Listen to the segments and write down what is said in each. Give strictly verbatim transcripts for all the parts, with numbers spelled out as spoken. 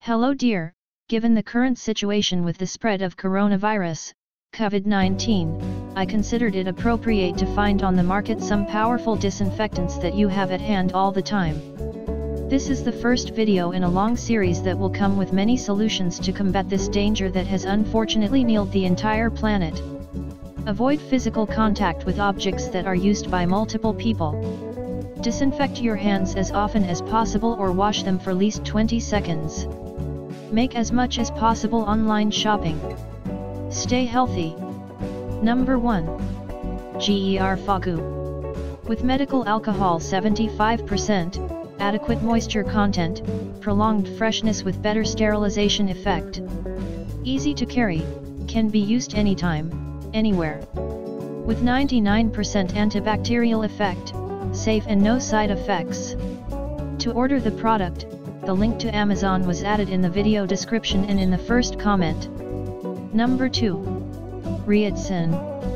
Hello dear, given the current situation with the spread of coronavirus, COVID nineteen, I considered it appropriate to find on the market some powerful disinfectants that you have at hand all the time. This is the first video in a long series that will come with many solutions to combat this danger that has unfortunately nailed the entire planet. Avoid physical contact with objects that are used by multiple people. Disinfect your hands as often as possible or wash them for at least twenty seconds. Make as much as possible online shopping. Stay healthy. Number one. Ger Fagu. With medical alcohol seventy-five percent, adequate moisture content, prolonged freshness with better sterilization effect. Easy to carry, can be used anytime, anywhere. With ninety-nine percent antibacterial effect, safe and no side effects. To order the product, the link to Amazon was added in the video description and in the first comment. Number two. Readsin.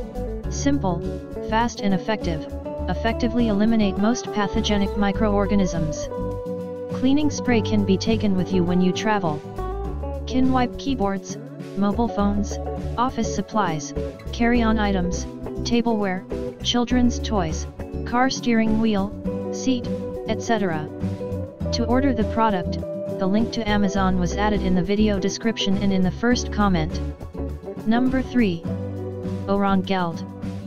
Simple, fast and effective, effectively eliminate most pathogenic microorganisms. Cleaning spray can be taken with you when you travel. Can wipe keyboards, mobile phones, office supplies, carry-on items, tableware, children's toys, car steering wheel, seat, et cetera. To order the product, the link to Amazon was added in the video description and in the first comment. Number three. Oran Geld.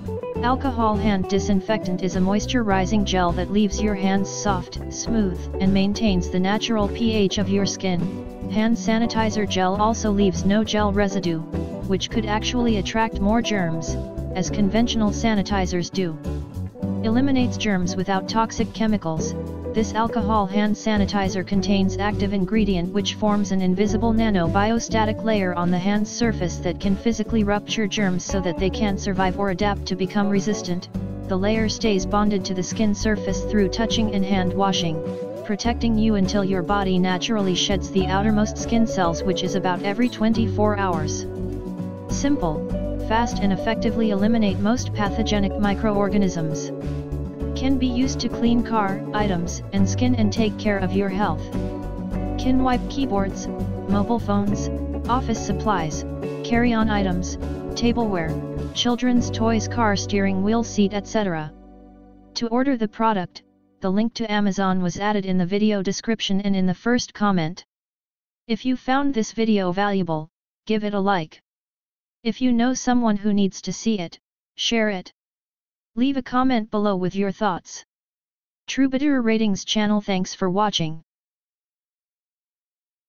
Alcohol hand disinfectant is a moisturizing gel that leaves your hands soft, smooth, and maintains the natural pH of your skin. Hand sanitizer gel also leaves no gel residue, which could actually attract more germs, as conventional sanitizers do. Eliminates germs without toxic chemicals. This alcohol hand sanitizer contains active ingredient which forms an invisible nano-biostatic layer on the hand's surface that can physically rupture germs so that they can't survive or adapt to become resistant. The layer stays bonded to the skin surface through touching and hand washing, protecting you until your body naturally sheds the outermost skin cells, which is about every twenty-four hours. Simple, fast and effectively eliminate most pathogenic microorganisms. Can be used to clean car, items, and skin and take care of your health. Can wipe keyboards, mobile phones, office supplies, carry-on items, tableware, children's toys, car steering wheel, seat, et cetera. To order the product, the link to Amazon was added in the video description and in the first comment. If you found this video valuable, give it a like. If you know someone who needs to see it, share it. Leave a comment below with your thoughts. Troubadour Ratings channel. Thanks for watching.